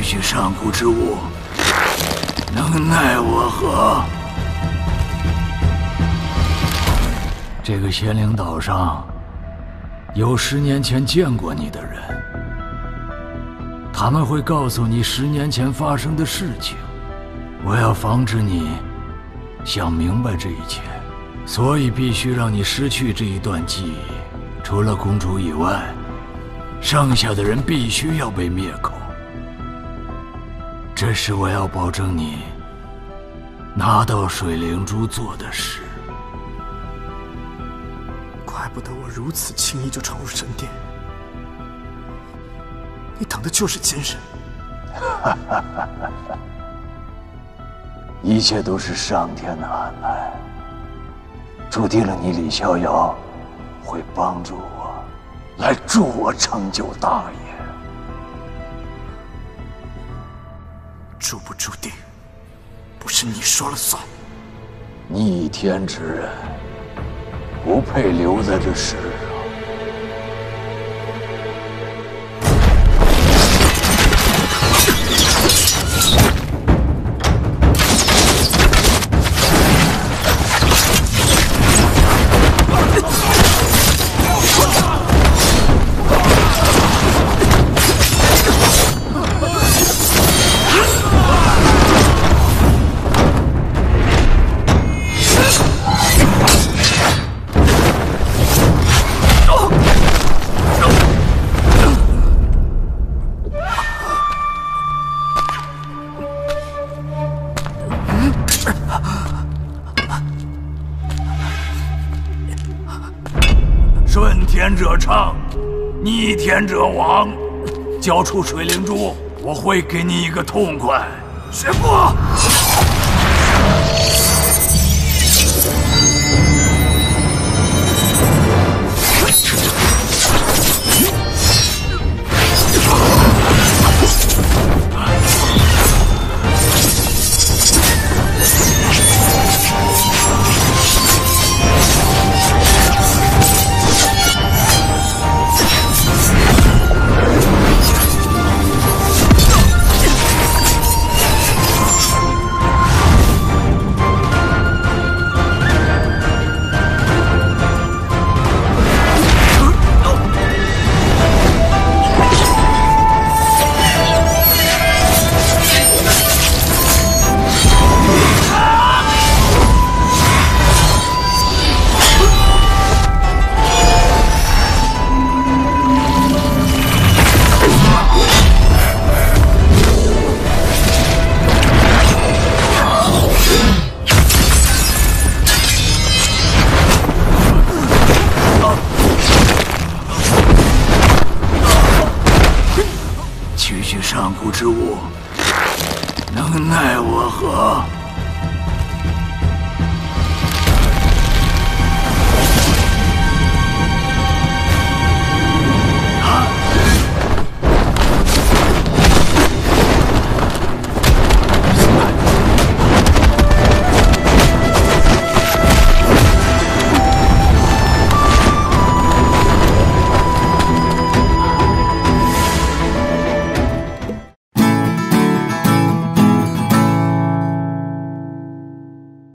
取上古之物，能奈我何？这个仙灵岛上有10年前见过你的人，他们会告诉你10年前发生的事情。我要防止你想明白这一切，所以必须让你失去这一段记忆。除了公主以外，剩下的人必须要被灭口。这是我要保证你拿到水灵珠做的事。 怪不得我如此轻易就闯入神殿，你等的就是奸人。 一切都是上天的安排，注定了你李逍遥会帮助我，来助我成就大业。 注不注定，不是你说了算。 逆天之人，不配留在这世上。顺天者昌，逆天者亡。交出水灵珠，我会给你一个痛快。宣布！区区上古之物，能奈我何？